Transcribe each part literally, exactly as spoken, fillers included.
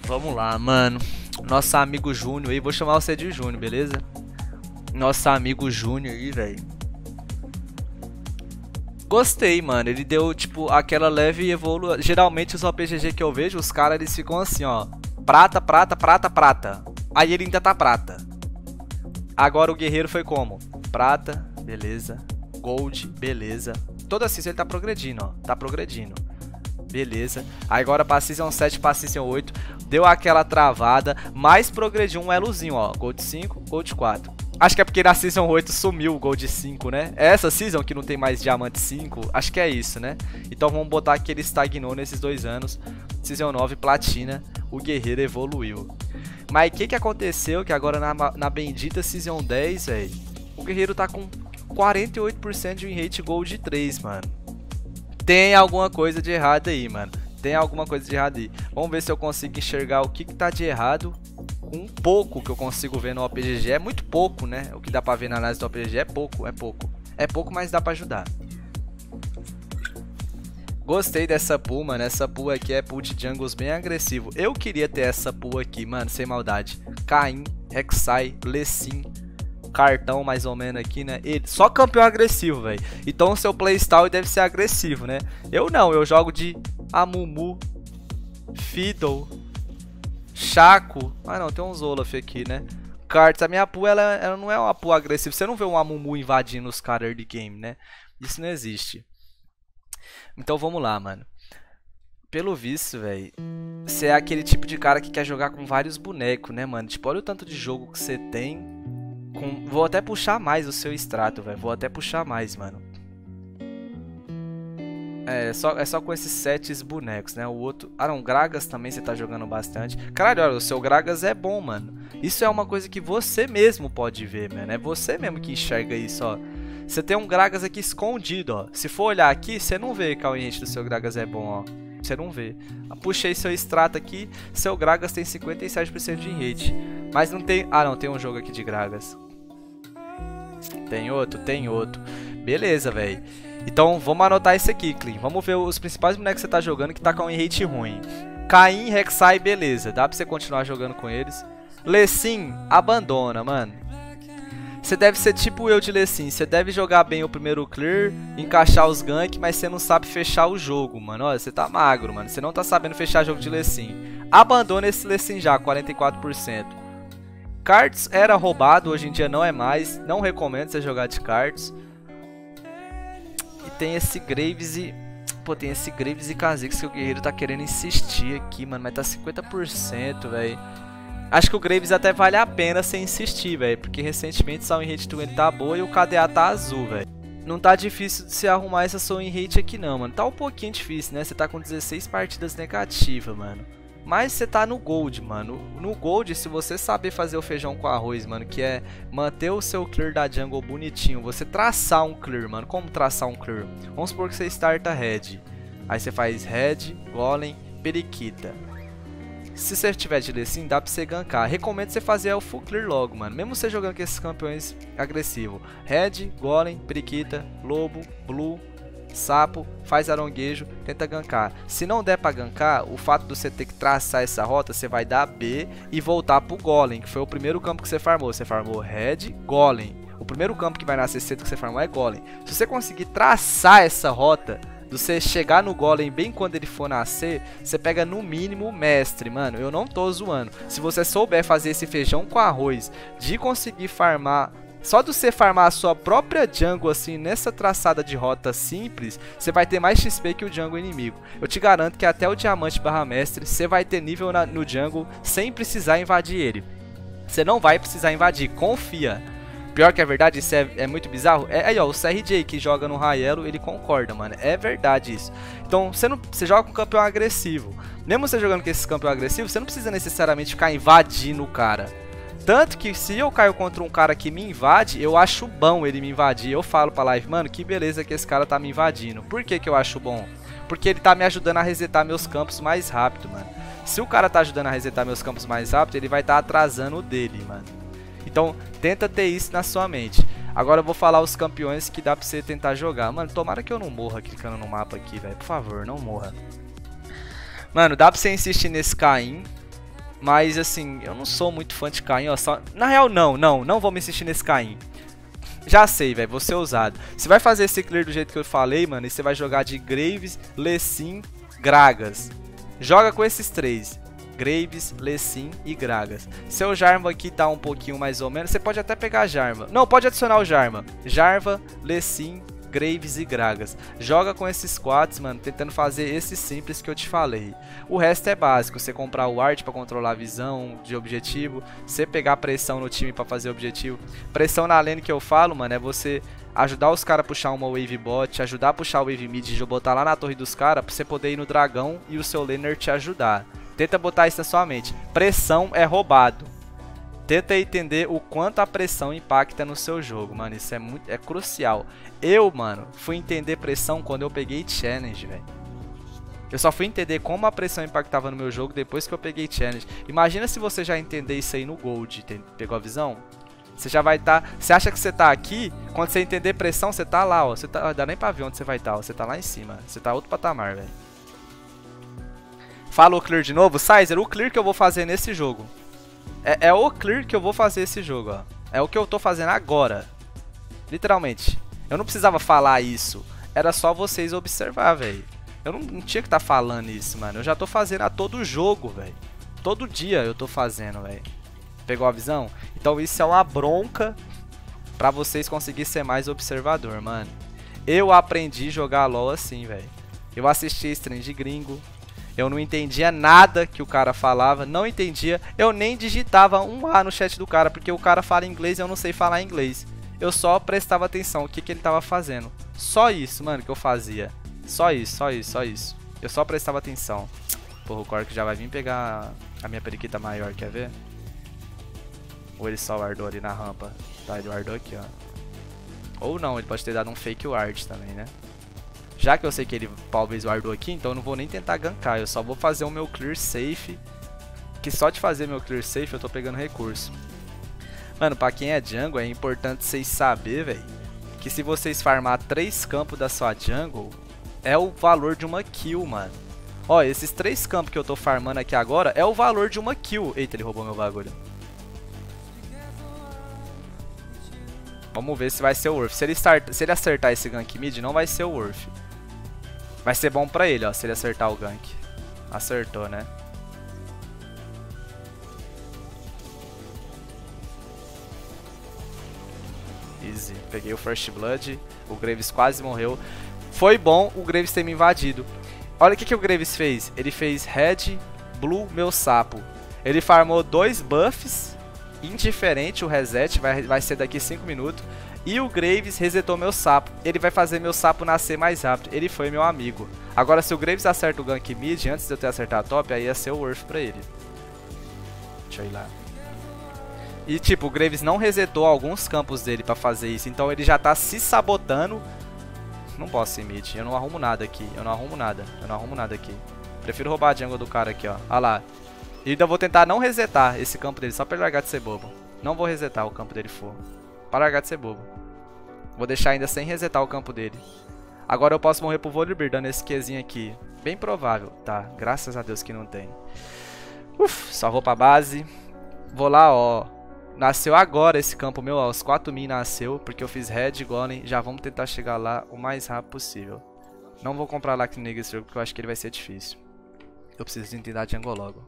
Vamos lá, mano. Nosso amigo Júnior aí, vou chamar você de Júnior, beleza? Nosso amigo Júnior aí, velho. Gostei, mano. Ele deu, tipo, aquela leve evolução. Geralmente os O P G G que eu vejo, os caras, eles ficam assim, ó. Prata, prata, prata, prata. Aí ele ainda tá prata. Agora o guerreiro foi como? Prata, beleza. Gold, beleza. Toda season ele tá progredindo, ó. Tá progredindo. Beleza. Aí agora pra season sete, pra season oito. Deu aquela travada. Mas progrediu um elozinho, ó. Gold cinco, Gold quatro. Acho que é porque na season oito sumiu o Gold cinco, né? É essa season que não tem mais Diamante cinco. Acho que é isso, né? Então vamos botar que ele estagnou nesses dois anos. Season nove, Platina. O guerreiro evoluiu. Mas o que que aconteceu? Que agora na, na bendita season dez, velho, o guerreiro tá com quarenta e oito por cento de win rate Gold três, mano. Tem alguma coisa de errado aí, mano. Tem alguma coisa de errado aí. Vamos ver se eu consigo enxergar o que que tá de errado. Com um pouco que eu consigo ver no O P G G. É muito pouco, né? O que dá pra ver na análise do O P G G é pouco, é pouco. É pouco, mas dá pra ajudar. Gostei dessa pool, mano. Essa pool aqui é pool de jungles bem agressivo. Eu queria ter essa pool aqui, mano, sem maldade. Kayn, Rek'Sai, Lee cartão mais ou menos aqui, né? Ele, só campeão agressivo, velho. Então o seu playstyle deve ser agressivo, né? Eu não, eu jogo de Amumu, Fiddle, Chaco. Ah não, tem uns Olaf aqui, né? Cards, a minha pool, ela, ela não é uma pool agressiva. Você não vê um Amumu invadindo os caras de game, né? Isso não existe. Então vamos lá, mano. Pelo visto, velho, você é aquele tipo de cara que quer jogar com vários bonecos, né, mano? Tipo, olha o tanto de jogo que você tem. Com... Vou até puxar mais o seu extrato, velho. Vou até puxar mais, mano. É só, é só com esses sete bonecos, né? O outro... Ah, não. Gragas também você tá jogando bastante. Caralho, olha, o seu Gragas é bom, mano. Isso é uma coisa que você mesmo pode ver, mano. É você mesmo que enxerga isso, ó. Você tem um Gragas aqui escondido, ó. Se for olhar aqui, você não vê que a win rate do seu Gragas é bom, ó. Você não vê. Puxei seu extrato aqui. Seu Gragas tem cinquenta e sete por cento de win rate. Mas não tem... Ah, não. Tem um jogo aqui de Gragas. Tem outro? Tem outro. Beleza, velho. Então, vamos anotar esse aqui, Clean. Vamos ver os principais bonecos que você tá jogando que tá com win rate ruim. Kayn, Rek'Sai, beleza. Dá pra você continuar jogando com eles. Lee Sin, abandona, mano. Você deve ser tipo eu de Lee Sin. Você deve jogar bem o primeiro clear, encaixar os gank, mas você não sabe fechar o jogo, mano. Olha, você tá magro, mano. Você não tá sabendo fechar jogo de Lee Sin. Abandona esse Lee Sin já, quarenta e quatro por cento. Cards era roubado, hoje em dia não é mais. Não recomendo você jogar de Cards. E tem esse Graves e... Pô, tem esse Graves e Kha'Zix que o guerreiro tá querendo insistir aqui, mano. Mas tá cinquenta por cento, velho. Acho que o Graves até vale a pena você insistir, velho. Porque recentemente sua win rate do ele tá boa e o K D A tá azul, velho. Não tá difícil de você arrumar essa sua win rate aqui não, mano. Tá um pouquinho difícil, né? Você tá com dezesseis partidas negativas, mano. Mas você tá no Gold, mano. No Gold, se você saber fazer o feijão com arroz, mano, que é manter o seu clear da jungle bonitinho, você traçar um clear, mano. Como traçar um clear? Vamos supor que você starta Red. Aí você faz Red, Golem, Periquita. Se você tiver de Lee Sin, dá pra você gankar. Recomendo você fazer o full clear logo, mano. Mesmo você jogando com esses campeões agressivos. Red, Golem, Periquita, Lobo, Blue, Sapo, faz aronguejo, tenta gankar. Se não der pra gankar, o fato de você ter que traçar essa rota, você vai dar B e voltar pro Golem, que foi o primeiro campo que você farmou. Você farmou Red, Golem. O primeiro campo que vai nascer cedo que você farmou é Golem. Se você conseguir traçar essa rota, você chegar no Golem bem quando ele for nascer, você pega no mínimo o mestre, mano. Eu não tô zoando. Se você souber fazer esse feijão com arroz, de conseguir farmar... Só de você farmar a sua própria jungle assim, nessa traçada de rota simples, você vai ter mais X P que o jungle inimigo. Eu te garanto que até o diamante barra mestre, você vai ter nível na, no jungle sem precisar invadir ele. Você não vai precisar invadir, confia. Pior que é verdade, isso é, é muito bizarro. É aí, ó, o C R J que joga no Raelo, ele concorda, mano. É verdade isso. Então, você, não, você joga com um campeão agressivo. Mesmo você jogando com esse campeão agressivo, você não precisa necessariamente ficar invadindo o cara. Tanto que se eu caio contra um cara que me invade, eu acho bom ele me invadir. Eu falo pra live, mano, que beleza que esse cara tá me invadindo. Por que que eu acho bom? Porque ele tá me ajudando a resetar meus campos mais rápido, mano. Se o cara tá ajudando a resetar meus campos mais rápido, ele vai estar tá atrasando o dele, mano. Então, tenta ter isso na sua mente. Agora eu vou falar os campeões que dá pra você tentar jogar. Mano, tomara que eu não morra clicando no mapa aqui, velho. Por favor, não morra. Mano, dá pra você insistir nesse Kayn. Mas assim, eu não sou muito fã de Caim, ó. Só... Na real, não, não, não vou me insistir nesse Caim. Já sei, velho, vou ser ousado. Você vai fazer esse clear do jeito que eu falei, mano, e você vai jogar de Graves, Lecim, Gragas. Joga com esses três. Graves, Lecim e Gragas. Seu Jarvan aqui tá um pouquinho mais ou menos. Você pode até pegar Jarvan. Não, pode adicionar o Jarvan. Jarvan, Lecim, Graves e Gragas. Joga com esses quatro, mano, tentando fazer esse simples que eu te falei. O resto é básico, você comprar o ward pra controlar a visão de objetivo, você pegar pressão no time pra fazer objetivo. Pressão na lane que eu falo, mano, é você ajudar os caras a puxar uma wave bot, ajudar a puxar o wave mid e botar lá na torre dos caras pra você poder ir no dragão e o seu laner te ajudar. Tenta botar isso na sua mente. Pressão é roubado. Tenta entender o quanto a pressão impacta no seu jogo, mano. Isso é muito, é crucial. Eu, mano, fui entender pressão quando eu peguei challenge, velho. Eu só fui entender como a pressão impactava no meu jogo depois que eu peguei challenge. Imagina se você já entender isso aí no Gold. Tem, pegou a visão? Você já vai estar... Tá, você acha que você tá aqui, quando você entender pressão, você tá lá, ó. Você tá, dá nem pra ver onde você vai estar, tá, ó. Você tá lá em cima. Você tá outro patamar, velho. Fala o clear de novo. Sizer, o clear que eu vou fazer nesse jogo. É, é o clear que eu vou fazer esse jogo, ó. É o que eu tô fazendo agora. Literalmente. Eu não precisava falar isso. Era só vocês observar, velho. Eu não, não tinha que estar tá falando isso, mano. Eu já tô fazendo a todo jogo, velho. Todo dia eu tô fazendo, velho. Pegou a visão? Então isso é uma bronca pra vocês conseguirem ser mais observador, mano. Eu aprendi a jogar LoL assim, velho. Eu assisti stream de gringo. Eu não entendia nada que o cara falava, não entendia. Eu nem digitava um A no chat do cara, porque o cara fala inglês e eu não sei falar inglês. Eu só prestava atenção o que, que ele tava fazendo. Só isso, mano, que eu fazia. Só isso, só isso, só isso. Eu só prestava atenção. Porra, o Cork já vai vir pegar a minha periquita maior, quer ver? Ou ele só guardou ali na rampa? Tá, ele guardou aqui, ó. Ou não, ele pode ter dado um fake ward também, né? Já que eu sei que ele talvez guardou aqui, então eu não vou nem tentar gankar. Eu só vou fazer o meu clear safe. Que só de fazer meu clear safe eu tô pegando recurso. Mano, pra quem é jungle é importante vocês saberem, velho, que se vocês farmar três campos da sua jungle, é o valor de uma kill, mano. Ó, esses três campos que eu tô farmando aqui agora é o valor de uma kill. Eita, ele roubou meu bagulho. Vamos ver se vai ser o worth. Se ele, start, se ele acertar esse gank mid, não vai ser o worth. Vai ser bom pra ele, ó, se ele acertar o gank. Acertou, né? Easy. Peguei o First Blood. O Graves quase morreu. Foi bom o Graves ter me invadido. Olha o que, que o Graves fez. Ele fez Red, Blue, meu sapo. Ele farmou dois buffs. Indiferente o reset. Vai, vai ser daqui cinco minutos. E o Graves resetou meu sapo. Ele vai fazer meu sapo nascer mais rápido. Ele foi meu amigo. Agora, se o Graves acerta o gank mid, antes de eu ter acertado a top, aí ia ser o worth pra ele. Deixa eu ir lá. E tipo, o Graves não resetou alguns campos dele pra fazer isso. Então ele já tá se sabotando. Não posso ir mid. Eu não arrumo nada aqui. Eu não arrumo nada. Eu não arrumo nada aqui. Prefiro roubar a jungle do cara aqui, ó. Olha lá. E ainda vou tentar não resetar esse campo dele. Só pra ele largar de ser bobo. Não vou resetar o campo dele for. Para largar de ser bobo. Vou deixar ainda sem resetar o campo dele. Agora eu posso morrer pro Volibear dando esse Qzinho aqui. Bem provável. Tá, graças a Deus que não tem. Uf, só vou pra base. Vou lá, ó. Nasceu agora esse campo meu, ó. Os quatro mil nasceu. Porque eu fiz Red, Golem. Já vamos tentar chegar lá o mais rápido possível. Não vou comprar Lacre Negra esse jogo porque eu acho que ele vai ser difícil. Eu preciso entender a jungle logo.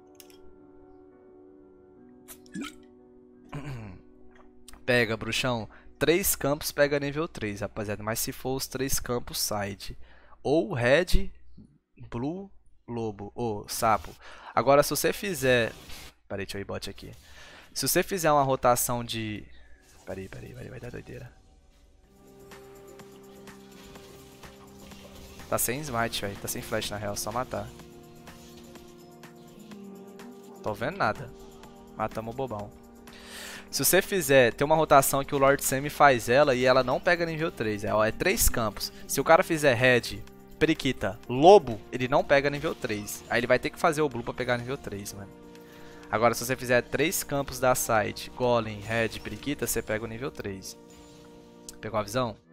Pega, bruxão. Três campos pega nível três, rapaziada. Mas se for os três campos, side. Ou Red, Blue, Lobo. Ou Sapo. Agora, se você fizer... Peraí, deixa eu ir bot aqui. Se você fizer uma rotação de... Peraí, peraí, peraí, vai dar doideira. Tá sem smite, velho. Tá sem flash, na real. Só matar. Tô vendo nada. Matamos o bobão. Se você fizer, tem uma rotação que o Lord Semi faz ela e ela não pega nível três. É, ó, é três campos. Se o cara fizer Red, Periquita, Lobo, ele não pega nível três. Aí ele vai ter que fazer o Blue pra pegar nível três, mano. Agora, se você fizer três campos da side, Golem, Red, Periquita, você pega o nível três. Pegou a visão?